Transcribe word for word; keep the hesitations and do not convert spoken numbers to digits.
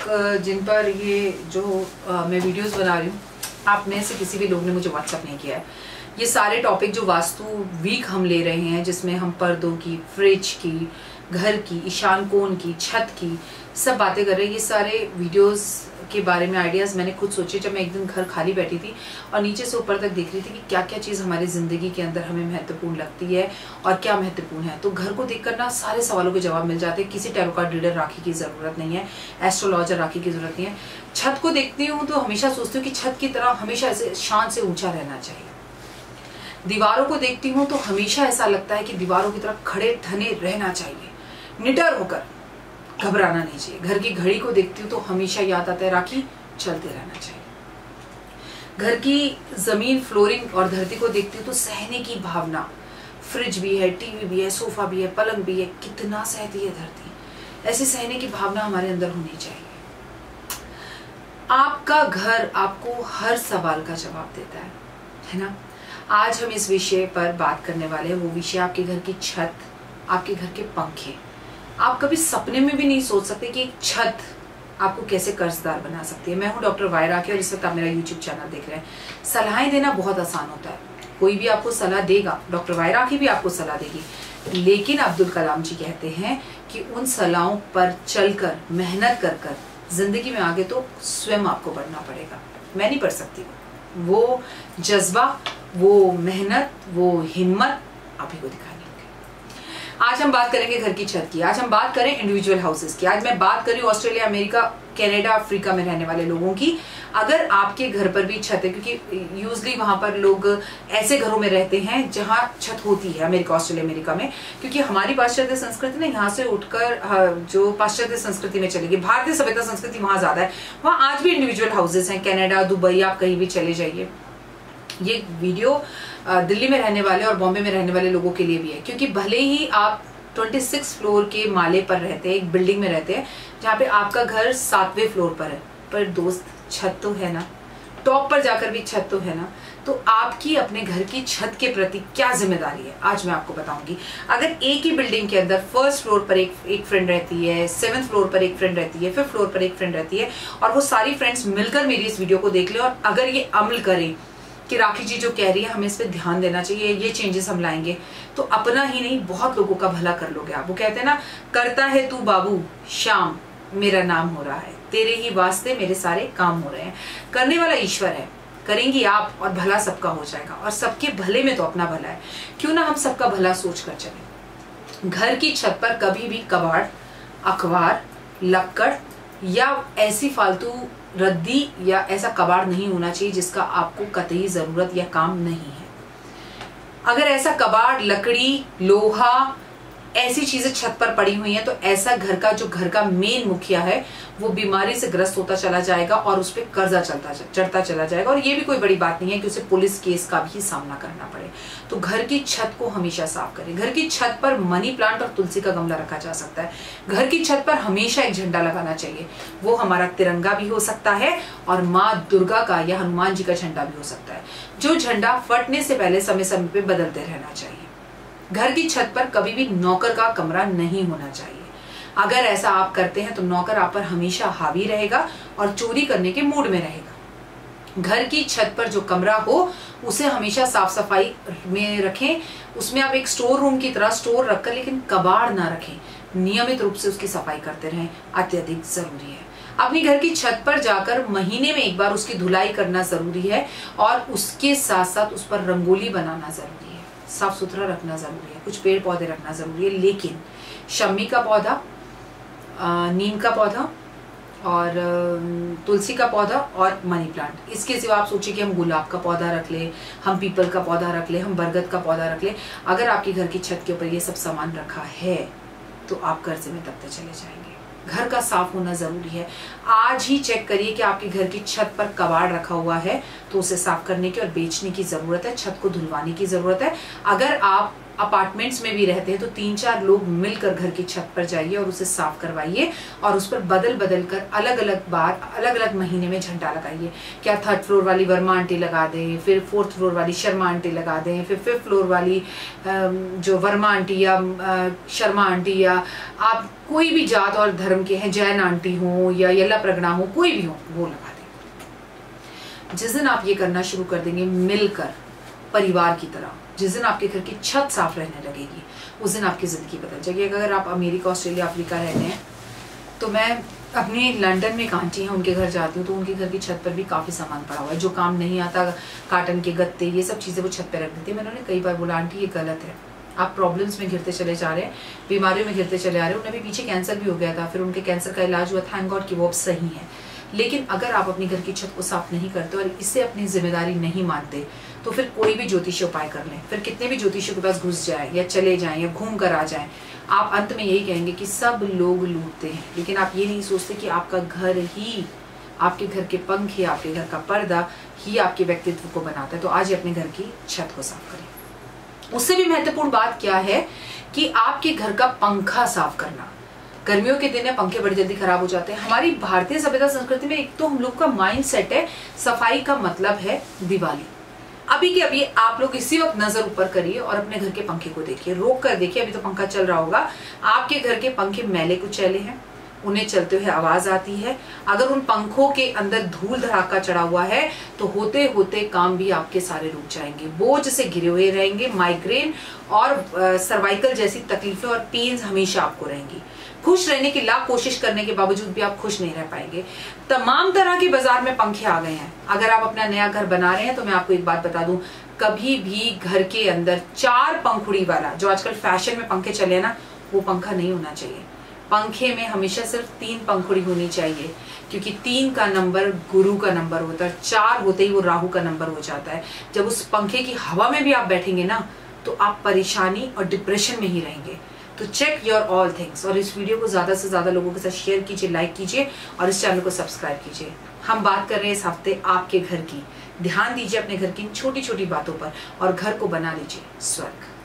जिन पर ये जो आ, मैं वीडियोस बना रही हूँ, आप में से किसी भी लोग ने मुझे व्हाट्सअप नहीं किया है। ये सारे टॉपिक जो वास्तु वीक हम ले रहे हैं, जिसमें हम पर्दों की, फ्रिज की, घर की, ईशान कोण की, छत की सब बातें कर रहे हैं। ये सारे वीडियोस के बारे में आइडियाज़ मैंने खुद सोचे जब मैं एक दिन घर खाली बैठी थी और नीचे से ऊपर तक देख रही थी कि क्या क्या चीज़ हमारी ज़िंदगी के अंदर हमें महत्वपूर्ण लगती है और क्या महत्वपूर्ण है। तो घर को देखकर ना सारे सवालों के जवाब मिल जाते हैं। किसी टैरो कार्ड रीडर राखी की ज़रूरत नहीं है, एस्ट्रोलॉजर राखी की ज़रूरत नहीं है। छत को देखती हूँ तो हमेशा सोचती हूँ कि छत की तरह हमेशा ऐसे शान से ऊँचा रहना चाहिए। दीवारों को देखती हूँ तो हमेशा ऐसा लगता है कि दीवारों की तरफ खड़े ठने रहना चाहिए, निडर होकर, घबराना नहीं चाहिए। घर की घड़ी को देखती हूँ तो हमेशा याद आता है राखी, चलते रहना चाहिए। घर की जमीन, फ्लोरिंग और धरती को देखती हूँ तो सहने की भावना, फ्रिज भी है, टीवी भी है, सोफा भी है, पलंग भी है, कितना सहती है धरती, ऐसी सहने की भावना हमारे अंदर होनी चाहिए। आपका घर आपको हर सवाल का जवाब देता है, है ना। आज हम इस विषय पर बात करने वाले हैं। वो विषय आपके घर की छत, आपके घर के पंखे। आप कभी सपने में भी नहीं सोच सकते कि एक छत आपको कैसे कर्जदार बना सकती है। मैं हूं डॉक्टर वाई राखी और इस वक्त आप मेरा यूट्यूब चैनल देख रहे हैं। सलाहें देना बहुत आसान होता है, कोई भी आपको सलाह देगा, डॉक्टर वाई राखी भी आपको सलाह देगी, लेकिन अब्दुल कलाम जी कहते हैं कि उन सलाहों पर चलकर, मेहनत कर कर जिंदगी में आगे तो स्वयं आपको बढ़ना पड़ेगा। मैं नहीं पढ़ सकती, वो जज्बा, वो मेहनत, वो हिम्मत आप ही को दिखानी होगी। आज हम बात करेंगे घर की छत की। आज हम बात करें इंडिविजुअल हाउसेस की। आज मैं बात कर रही हूँ ऑस्ट्रेलिया, अमेरिका, कनाडा, अफ्रीका में रहने वाले लोगों की। अगर आपके घर पर भी छत है, क्योंकि यूजली वहां पर लोग ऐसे घरों में रहते हैं जहां छत होती है, अमेरिका, ऑस्ट्रेलिया, अमेरिका में, क्योंकि हमारी पाश्चात्य संस्कृति ना यहाँ से उठकर जो पाश्चात्य संस्कृति में चलेगी, भारतीय सभ्यता संस्कृति वहां ज्यादा है। वहां आज भी इंडिविजुअल हाउसेस हैं। कनाडा, दुबई, आप कहीं भी चले जाइए। ये वीडियो दिल्ली में रहने वाले और बॉम्बे में रहने वाले लोगों के लिए भी है, क्योंकि भले ही आप छब्बीस फ्लोर के माले पर रहते हैं, एक बिल्डिंग में रहते हैं जहाँ पे आपका घर सातवें फ्लोर पर है, पर दोस्त छत तो है ना, टॉप पर जाकर भी छत तो है ना। तो आपकी अपने घर की छत के प्रति क्या जिम्मेदारी है, आज मैं आपको बताऊंगी। अगर एक ही बिल्डिंग के अंदर फर्स्ट फ्लोर पर एक एक फ्रेंड रहती है, सेवेंथ फ्लोर पर एक फ्रेंड रहती है, फिफ्थ फ्लोर पर एक फ्रेंड रहती है, और वो सारी फ्रेंड्स मिलकर मेरी इस वीडियो को देख ले और अगर ये अमल करें कि राखी जी जो कह रही है हमें इस पे ध्यान देना चाहिए, ये चेंजेस हम लाएंगे, तो अपना ही नहीं बहुत लोगों का भला कर लोगे आप। वो कहते हैं ना, करता है तू बाबू श्याम, मेरा नाम हो रहा है, तेरे ही वास्ते मेरे सारे काम हो रहे हैं। करने वाला ईश्वर है, करेंगी आप और भला सबका हो जाएगा, और सबके भले में तो अपना भला है। क्यों ना हम सबका भला सोच कर चले। घर की छत पर कभी भी कबाड़, अखबार, लक्कड़ या ऐसी फालतू रद्दी या ऐसा कबाड़ नहीं होना चाहिए जिसका आपको कतई जरूरत या काम नहीं है। अगर ऐसा कबाड़, लकड़ी, लोहा, ऐसी चीजें छत पर पड़ी हुई हैं तो ऐसा घर का जो घर का मेन मुखिया है वो बीमारी से ग्रस्त होता चला जाएगा और उस पर कर्जा चलता चढ़ता चला जाएगा। और ये भी कोई बड़ी बात नहीं है कि उसे पुलिस केस का भी सामना करना पड़े। तो घर की छत को हमेशा साफ करें। घर की छत पर मनी प्लांट और तुलसी का गमला रखा जा सकता है। घर की छत पर हमेशा एक झंडा लगाना चाहिए। वो हमारा तिरंगा भी हो सकता है और माँ दुर्गा का या हनुमान जी का झंडा भी हो सकता है, जो झंडा फटने से पहले समय समय पे बदलते रहना चाहिए। घर की छत पर कभी भी नौकर का कमरा नहीं होना चाहिए। अगर ऐसा आप करते हैं तो नौकर आप पर हमेशा हावी रहेगा और चोरी करने के मूड में रहेगा। घर की छत पर जो कमरा हो उसे हमेशा साफ सफाई में रखें। उसमें आप एक स्टोर रूम की तरह स्टोर रखकर, लेकिन कबाड़ ना रखें। नियमित रूप से उसकी सफाई करते रहें, अत्यधिक जरूरी है। अपनी घर की छत पर जाकर महीने में एक बार उसकी धुलाई करना जरूरी है और उसके साथ साथ उस पर रंगोली बनाना जरूरी है, साफ सुथरा रखना जरूरी है, कुछ पेड़ पौधे रखना जरूरी है। लेकिन शमी का पौधा, नीम का पौधा और तुलसी का पौधा और मनी प्लांट, इसके सिवा आप सोचिए कि हम गुलाब का पौधा रख ले, हम पीपल का पौधा रख ले, हम बरगद का पौधा रख ले। अगर आपके घर की छत के ऊपर ये सब सामान रखा है तो आप कर्जे में दबते चले जाएंगे। घर का साफ होना जरूरी है। आज ही चेक करिए कि आपके घर की छत पर कबाड़ रखा हुआ है तो उसे साफ करने की और बेचने की जरूरत है, छत को धुलवाने की जरूरत है। अगर आप अपार्टमेंट्स में भी रहते हैं तो तीन चार लोग मिलकर घर की छत पर जाइए और उसे साफ करवाइए और उस पर बदल बदल कर अलग अलग बार अलग अलग महीने में झंडा लगाइए। क्या थर्ड फ्लोर वाली वर्मा आंटी लगा दें, फिर फोर्थ फ्लोर वाली शर्मा आंटी लगा दें, फिर फिफ्थ फ्लोर वाली जो वर्मा आंटी या शर्मा आंटी, या आप कोई भी जात और धर्म के हैं, जैन आंटी हो या यल्ला प्रगड़ा हो, कोई भी हो, वो लगा दें। जिस दिन आप ये करना शुरू कर देंगे मिलकर परिवार की तरह, जिस दिन आपके घर की छत साफ रहने लगेगी, उस दिन आपकी जिंदगी बदल जाएगी। अगर आप अमेरिका, ऑस्ट्रेलिया, अफ्रीका रहते हैं तो मैं अपनी लंदन में एक आंटी हैं, उनके घर जाती हूँ तो उनके घर की छत पर भी काफ़ी सामान पड़ा हुआ है जो काम नहीं आता, काटन के गत्ते, ये सब चीज़ें वो छत पर रख देती है। मैंने उन्हें कई बार बोला, आंटी ये गलत है, आप प्रॉब्लम्स में घिरते चले जा रहे हैं, बीमारियों में घिरते चले आ रहे हैं। उन्हें भी पीछे कैंसर भी हो गया था, फिर उनके कैंसर का इलाज हुआ, थैंक गॉड कि वो अब सही है। लेकिन अगर आप अपनी घर की छत को साफ नहीं करते और इससे अपनी जिम्मेदारी नहीं मानते तो फिर कोई भी ज्योतिषी उपाय कर लें, फिर कितने भी ज्योतिषियों के पास घुस जाए या चले जाएं या घूम कर आ जाएं, आप अंत में यही कहेंगे कि सब लोग लूटते हैं। लेकिन आप ये नहीं सोचते कि आपका घर ही, आपके घर के पंखे, आपके घर का पर्दा ही आपके व्यक्तित्व को बनाता है। तो आज अपने घर की छत को साफ करें। उससे भी महत्वपूर्ण बात क्या है कि आपके घर का पंखा साफ करना। गर्मियों के दिन है, पंखे बड़ी जल्दी खराब हो जाते हैं। हमारी भारतीय सभ्यता संस्कृति में एक तो हम लोग का माइंड सेट है, सफाई का मतलब है दिवाली। अभी के अभी आप लोग इसी वक्त नजर ऊपर करिए और अपने घर के पंखे को देखिए, रोक कर देखिए। अभी तो पंखा चल रहा होगा, आपके घर के पंखे मैले कुचैले हैं, उन्हें चलते हुए आवाज आती है। अगर उन पंखों के अंदर धूल धड़ाका चढ़ा हुआ है तो होते होते काम भी आपके सारे रुक जाएंगे, बोझ से घिरे हुए रहेंगे। माइग्रेन और सर्वाइकल जैसी तकलीफें और पेन्स हमेशा आपको रहेंगी। खुश रहने की लाख कोशिश करने के बावजूद भी आप खुश नहीं रह पाएंगे। तमाम तरह के बाजार में पंखे आ गए हैं। अगर आप अपना नया घर बना रहे हैं तो मैं आपको एक बात बता दूं, कभी भी घर के अंदर चार पंखुड़ी वाला, जो आजकल फैशन में पंखे चले ना, वो पंखा नहीं होना चाहिए। पंखे में हमेशा सिर्फ तीन पंखुड़ी होनी चाहिए, क्योंकि तीन का नंबर गुरु का नंबर होता है, चार होते ही वो राहु का नंबर हो जाता है। जब उस पंखे की हवा में भी आप बैठेंगे ना तो आप परेशानी और डिप्रेशन में ही रहेंगे। तो चेक योर ऑल थिंग्स। और इस वीडियो को ज्यादा से ज्यादा लोगों के साथ शेयर कीजिए, लाइक कीजिए और इस चैनल को सब्सक्राइब कीजिए। हम बात कर रहे हैं इस हफ्ते आपके घर की। ध्यान दीजिए अपने घर की छोटी छोटी बातों पर और घर को बना लीजिए स्वर्ग।